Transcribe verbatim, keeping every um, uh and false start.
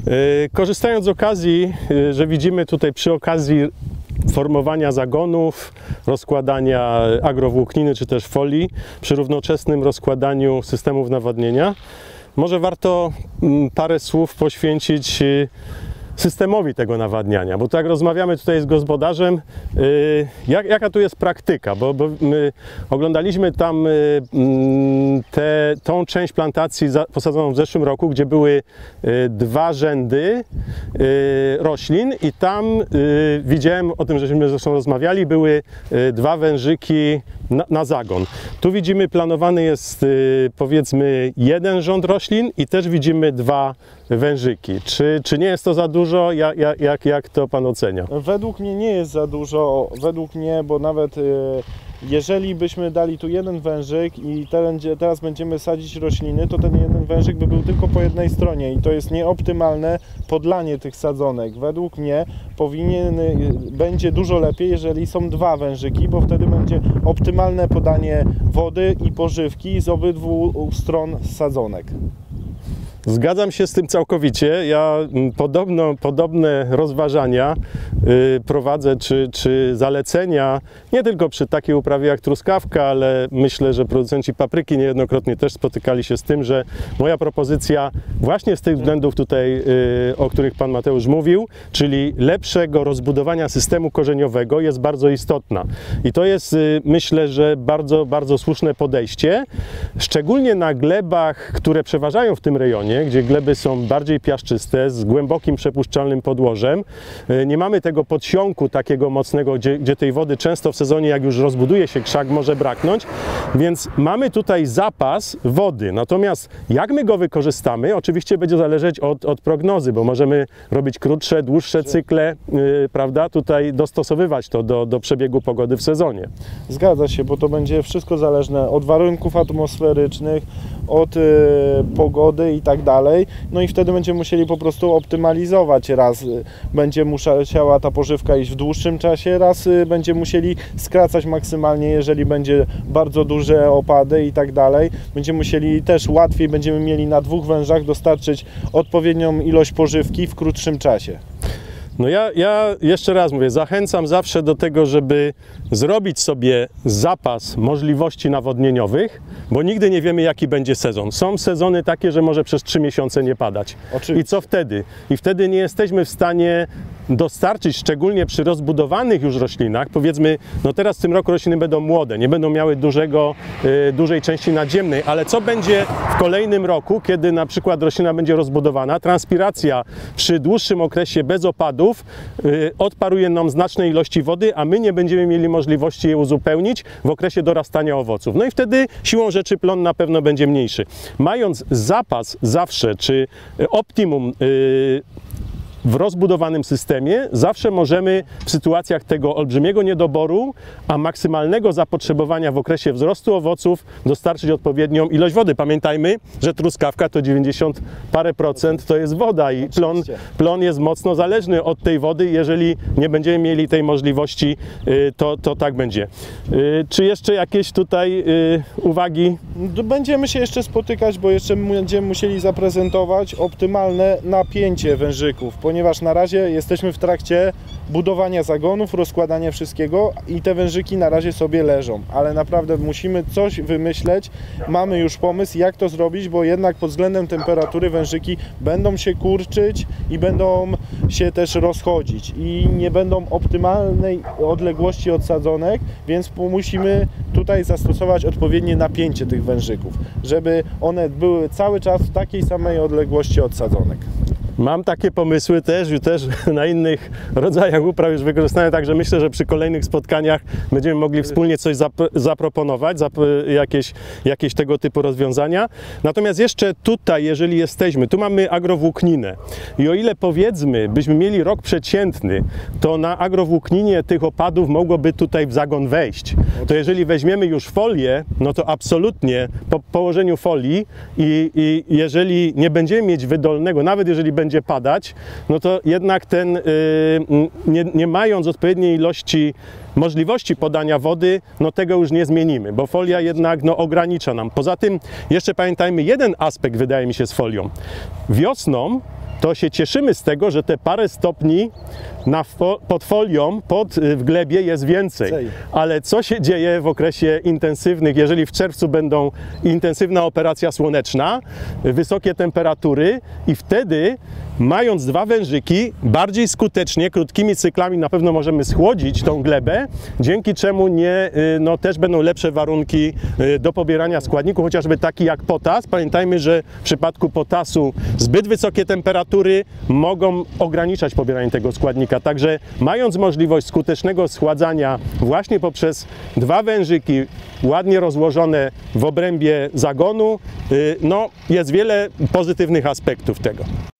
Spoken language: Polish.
Korzystając z okazji, że widzimy tutaj przy okazji formowania zagonów, rozkładania agrowłókniny czy też folii, przy równoczesnym rozkładaniu systemów nawodnienia, może warto parę słów poświęcić systemowi tego nawadniania, bo tak rozmawiamy tutaj z gospodarzem, yy, jak, jaka tu jest praktyka, bo, bo my oglądaliśmy tam yy, te, tą część plantacji za, posadzoną w zeszłym roku, gdzie były yy, dwa rzędy yy, roślin i tam yy, widziałem, o tym żeśmy zresztą rozmawiali, były yy, dwa wężyki na, na zagon. Tu widzimy, planowany jest yy, powiedzmy jeden rząd roślin i też widzimy dwa wężyki. Czy, czy nie jest to za dużo? Jak, jak, jak to Pan ocenia? Według mnie nie jest za dużo. Według mnie, bo nawet jeżeli byśmy dali tu jeden wężyk i teraz będziemy sadzić rośliny, to ten jeden wężyk by był tylko po jednej stronie i to jest nieoptymalne podlanie tych sadzonek. Według mnie powinien, będzie dużo lepiej, jeżeli są dwa wężyki, bo wtedy będzie optymalne podanie wody i pożywki z obydwu stron sadzonek. Zgadzam się z tym całkowicie. Ja podobno, podobne rozważania y, prowadzę, czy, czy zalecenia, nie tylko przy takiej uprawie jak truskawka, ale myślę, że producenci papryki niejednokrotnie też spotykali się z tym, że moja propozycja właśnie z tych względów tutaj, y, o których Pan Mateusz mówił, czyli lepszego rozbudowania systemu korzeniowego, jest bardzo istotna. I to jest, y, myślę, że bardzo, bardzo słuszne podejście, szczególnie na glebach, które przeważają w tym rejonie, gdzie gleby są bardziej piaszczyste, z głębokim przepuszczalnym podłożem. Nie mamy tego podsiąku takiego mocnego, gdzie, gdzie tej wody często w sezonie, jak już rozbuduje się krzak, może braknąć, więc mamy tutaj zapas wody. Natomiast jak my go wykorzystamy, oczywiście będzie zależeć od, od prognozy, bo możemy robić krótsze, dłuższe cykle, yy, prawda, tutaj dostosowywać to do, do przebiegu pogody w sezonie. Zgadza się, bo to będzie wszystko zależne od warunków atmosferycznych, od y, pogody i tak dalej. No i wtedy będziemy musieli po prostu optymalizować. Raz y, będzie musiała ta pożywka iść w dłuższym czasie, raz y, będziemy musieli skracać maksymalnie, jeżeli będzie bardzo duże opady i tak dalej. Będziemy musieli też łatwiej, będziemy mieli na dwóch wężach dostarczyć odpowiednią ilość pożywki w krótszym czasie. No ja, ja jeszcze raz mówię, zachęcam zawsze do tego, żeby zrobić sobie zapas możliwości nawodnieniowych, bo nigdy nie wiemy, jaki będzie sezon. Są sezony takie, że może przez trzy miesiące nie padać. Oczywiście. I co wtedy? I wtedy nie jesteśmy w stanie dostarczyć, szczególnie przy rozbudowanych już roślinach, powiedzmy, no teraz w tym roku rośliny będą młode, nie będą miały dużego, y, dużej części nadziemnej, ale co będzie w kolejnym roku, kiedy na przykład roślina będzie rozbudowana, transpiracja przy dłuższym okresie bez opadów y, odparuje nam znacznej ilości wody, a my nie będziemy mieli możliwości je uzupełnić w okresie dorastania owoców. No i wtedy siłą rzeczy plon na pewno będzie mniejszy. Mając zapas zawsze, czy optimum y, w rozbudowanym systemie, zawsze możemy w sytuacjach tego olbrzymiego niedoboru, a maksymalnego zapotrzebowania w okresie wzrostu owoców dostarczyć odpowiednią ilość wody. Pamiętajmy, że truskawka to dziewięćdziesiąt parę procent to jest woda i plon, plon jest mocno zależny od tej wody. Jeżeli nie będziemy mieli tej możliwości, to, to tak będzie. Czy jeszcze jakieś tutaj uwagi? Będziemy się jeszcze spotykać, bo jeszcze będziemy musieli zaprezentować optymalne napięcie wężyków, ponieważ na razie jesteśmy w trakcie budowania zagonów, rozkładania wszystkiego i te wężyki na razie sobie leżą, ale naprawdę musimy coś wymyśleć, mamy już pomysł, jak to zrobić, bo jednak pod względem temperatury wężyki będą się kurczyć i będą się też rozchodzić i nie będą optymalnej odległości od sadzonek, więc musimy tutaj zastosować odpowiednie napięcie tych wężyków, żeby one były cały czas w takiej samej odległości od sadzonek. Mam takie pomysły też, też na innych rodzajach upraw już wykorzystane, także myślę, że przy kolejnych spotkaniach będziemy mogli wspólnie coś zap zaproponować, zap jakieś, jakieś tego typu rozwiązania. Natomiast jeszcze tutaj, jeżeli jesteśmy, tu mamy agrowłókninę i o ile powiedzmy, byśmy mieli rok przeciętny, to na agrowłókninie tych opadów mogłoby tutaj w zagon wejść. To jeżeli weźmiemy już folię, no to absolutnie po położeniu folii i, i jeżeli nie będziemy mieć wydolnego, nawet jeżeli będzie będzie padać, no to jednak ten, yy, nie, nie mając odpowiedniej ilości możliwości podania wody, no tego już nie zmienimy, bo folia jednak no, ogranicza nam. Poza tym jeszcze pamiętajmy jeden aspekt, wydaje mi się, z folią. Wiosną to się cieszymy z tego, że te parę stopni na fo- pod folią, pod, y, w glebie jest więcej. Więcej. Ale co się dzieje w okresie intensywnych, jeżeli w czerwcu będą intensywna operacja słoneczna, wysokie temperatury i wtedy, mając dwa wężyki, bardziej skutecznie, krótkimi cyklami na pewno możemy schłodzić tą glebę, dzięki czemu nie, y, no, też będą lepsze warunki y, do pobierania składników, chociażby taki jak potas. Pamiętajmy, że w przypadku potasu zbyt wysokie temperatury mogą ograniczać pobieranie tego składnika. Także mając możliwość skutecznego schładzania właśnie poprzez dwa wężyki ładnie rozłożone w obrębie zagonu, y, no, jest wiele pozytywnych aspektów tego.